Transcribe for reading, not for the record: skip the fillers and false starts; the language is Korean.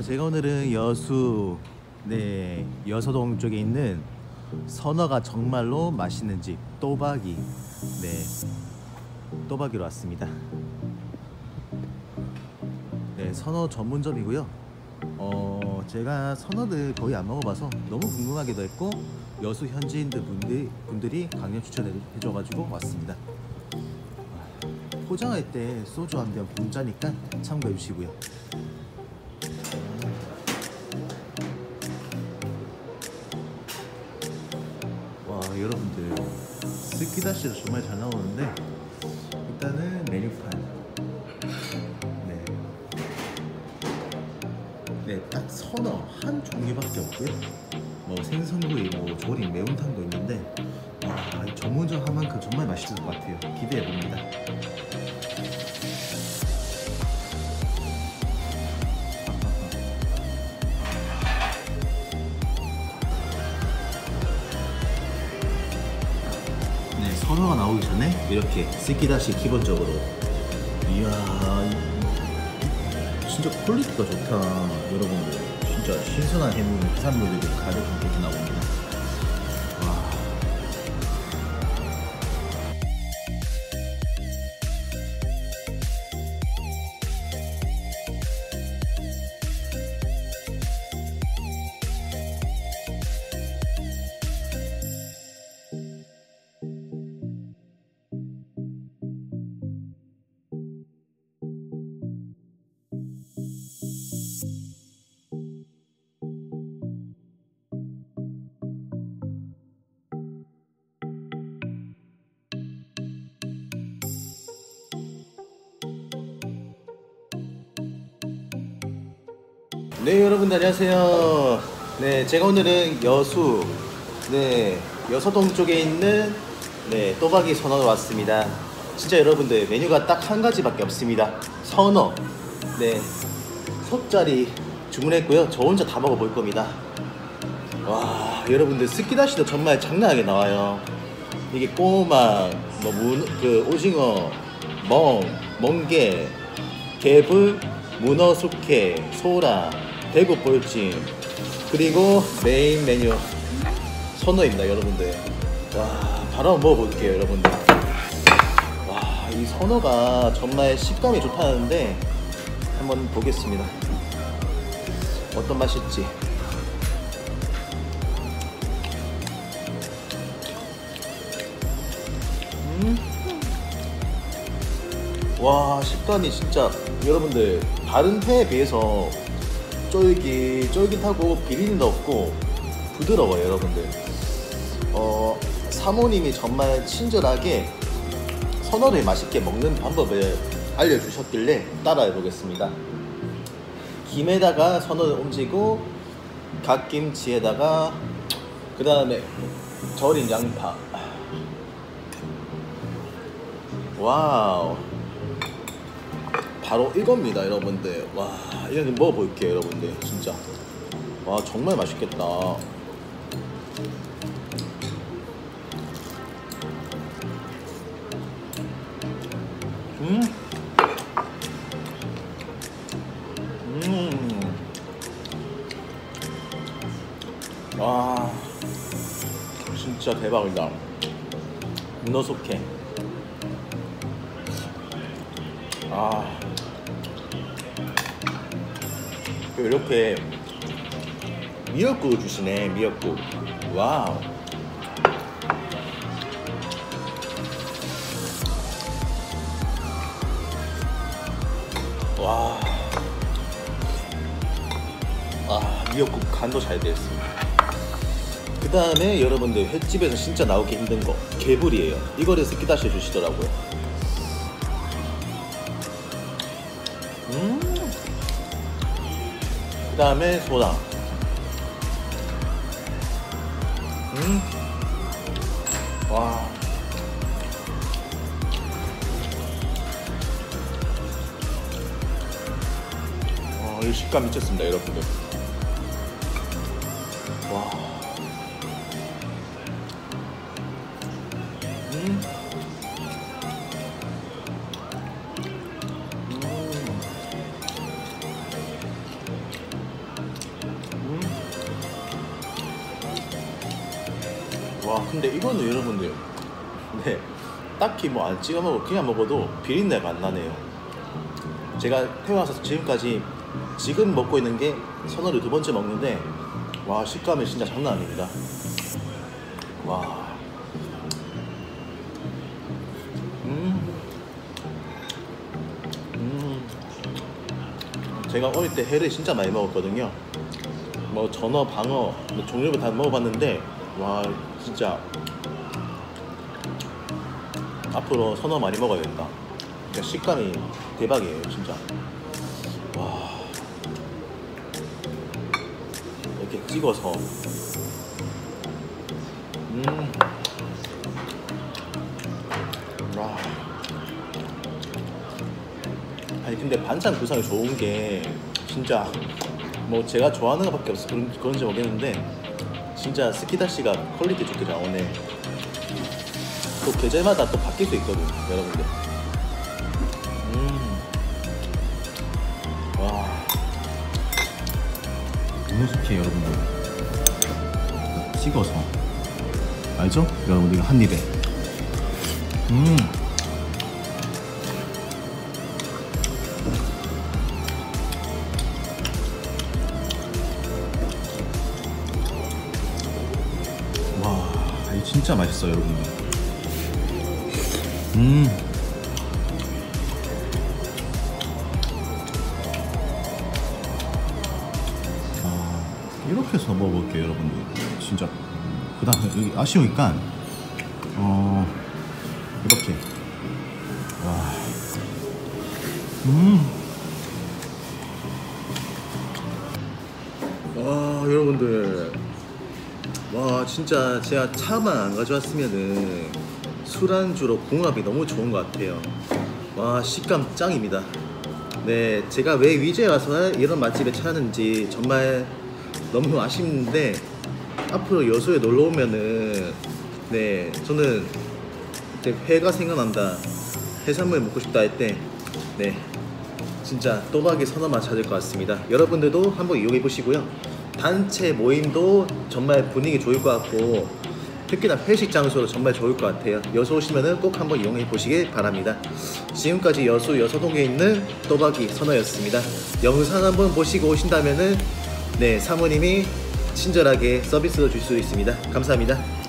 제가 오늘은 여서동 쪽에 있는 선어가 정말로 맛있는 집 또박이, 또박이로 왔습니다. 선어 전문점이고요. 제가 선어를 거의 안 먹어봐서 너무 궁금하기도 했고, 여수 현지인들 분들이 강력 추천해줘가지고 왔습니다. 포장할 때 소주 한 병 공짜니까 참고해 주시고요. 와, 여러분들 스키다시도 정말 잘 나오는데, 일단은 메뉴판 딱 선어 한 종류밖에 없고요. 뭐 생선구이, 뭐 조림, 매운탕도 있는데, 이 전문점 한 만큼 정말 맛있을 것 같아요. 기대해 봅니다. 선어가 나오기 전에 이렇게 스키다시 기본적으로. 이야, 진짜 퀄리티가 좋다. 여러분들 진짜 신선한 해산물들이 가득 이렇게 나옵니다. 와. 여러분들 안녕하세요. 제가 오늘은 여서동 쪽에 있는 또박이 선어로 왔습니다. 진짜 여러분들 메뉴가 딱 한 가지밖에 없습니다. 선어 속짜리 주문했고요. 저 혼자 다 먹어볼 겁니다. 와, 여러분들 스키다시도 정말 장난하게 나와요. 이게 꼬막, 오징어, 멍게, 개불, 문어 숙회, 소라, 대구 볼찜, 그리고 메인 메뉴 선어입니다. 여러분들, 와, 바로 한번 먹어볼게요. 여러분들, 와, 이 선어가 정말 식감이 좋다는데 한번 보겠습니다. 어떤 맛일지. 와, 식감이 진짜 여러분들 다른 회에 비해서 쫄깃하고 비린내도 없고 부드러워요. 여러분들, 사모님이 정말 친절하게 선어를 맛있게 먹는 방법을 알려주셨길래 따라해 보겠습니다. 김에다가 선어를 얹고 갓김치에다가 그 다음에 절인 양파. 와우, 바로 이겁니다. 여러분들, 와, 이거 좀 먹어볼게요. 여러분들 진짜, 와, 정말 맛있겠다. 와, 진짜 대박이다. 문어 숙회. 이렇게 미역국을 주시네. 미역국. 와우. 와. 미역국 간도 잘 되어 있습니다. 그 다음에 여러분들, 횟집에서 진짜 나오기 힘든 거 개불이에요. 이거를 스키다시 주시더라고요. 그 다음에 소라. 와. 이 식감 미쳤습니다. 여러분들, 와. 근데 이거는 여러분들 네 딱히 뭐 안 찍어 먹고 그냥 먹어도 비린내가 안 나네요. 제가 태어나서 지금까지 지금 먹고 있는 게 선어를 2번째 먹는데 와 식감이 진짜 장난 아닙니다. 와. 제가 어릴 때 회를 진짜 많이 먹었거든요. 뭐 전어, 방어 뭐 종류를 다 먹어봤는데 와 진짜 앞으로 선어 많이 먹어야겠다. 그러니까 식감이 대박이에요 진짜. 와 이렇게 찍어서 와. 아니 근데 반찬 구성이 좋은 게 진짜 뭐 제가 좋아하는 것밖에 없어 그런지 모르겠는데 진짜 스키다시가 퀄리티 좋게 나오네. 또 계절마다 또 바뀔 수 있거든 여러분들. 와 너무 좋게 여러분들 찍어서 알죠? 여러분들 이거 한 입에 와 이거 진짜 맛있어요 여러분들. 이렇게 해서 먹어볼게요 여러분들. 진짜 그 다음에 여기 아쉬우니까 이렇게 와 여러분들 와 진짜 제가 차만 안 가져왔으면은 술안주로 궁합이 너무 좋은 것 같아요. 와 식감 짱입니다. 네 제가 왜 위제에 와서 이런 맛집을 찾았는지 정말 너무 아쉽는데 앞으로 여수에 놀러 오면은 네 저는 회가 생각난다 해산물 먹고 싶다 할 때 네 진짜 또박이 선어만 찾을 것 같습니다. 여러분들도 한번 이용해 보시고요. 단체 모임도 정말 분위기 좋을 것 같고 특히나 회식 장소로 정말 좋을 것 같아요. 여수 오시면은 꼭 한번 이용해 보시길 바랍니다. 지금까지 여수 여서동에 있는 또박이 선어였습니다. 영상 한번 보시고 오신다면은 네 사모님이 친절하게 서비스를 줄 수 있습니다. 감사합니다.